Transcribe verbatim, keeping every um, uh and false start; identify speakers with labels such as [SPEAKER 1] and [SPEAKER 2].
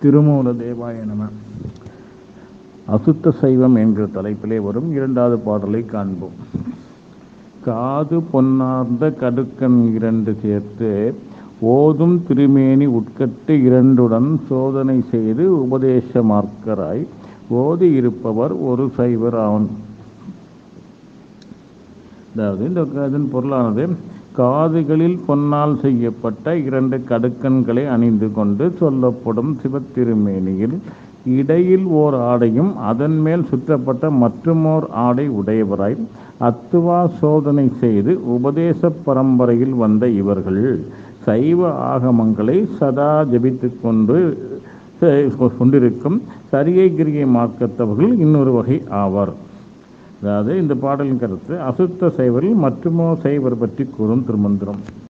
[SPEAKER 1] திருமூல தேவாய நம. அசுத்த சைவம் என்கிற தலைப்பிலே வரும் இரண்டாவது பாடலை காண்போம். காது பொன்னார்ந்த கடுக்கன் இரண்டு சேர்த்து ஓதும் திருமேனி உட்கட்டு இரண்டுடன் சோதனை செய்து உபதேச மார்க்கராய் ஓதி இருப்பவர் ஒரு சைவர் ஆவன். அதாவது இந்த இதன் பொருளானது, காதுகளில் பொன்னால் செய்யப்பட்ட இரண்டு கடுக்கன்களை அணிந்து கொண்டு சொல்லப்படும் சிவத்திருமேனியில் இடையில் ஓர் ஆடையும் அதன் மேல் சுற்றப்பட்ட மற்றுமோர் ஆடை உடையவராய் அத்துவா சோதனை செய்து உபதேச பரம்பரையில் வந்த இவர்கள் சைவ ஆகமங்களை சதா ஜபித்து கொண்டு கொண்டிருக்கும் சரியை கிரியை மார்க்கத்தவர்கள் இன்னொரு வகை ஆவார். அதாவது இந்த பாடலின் கருத்து, அசுத்த சைவரில் மற்றுமோ சைவர் பற்றி கூறும் திருமந்திரம்.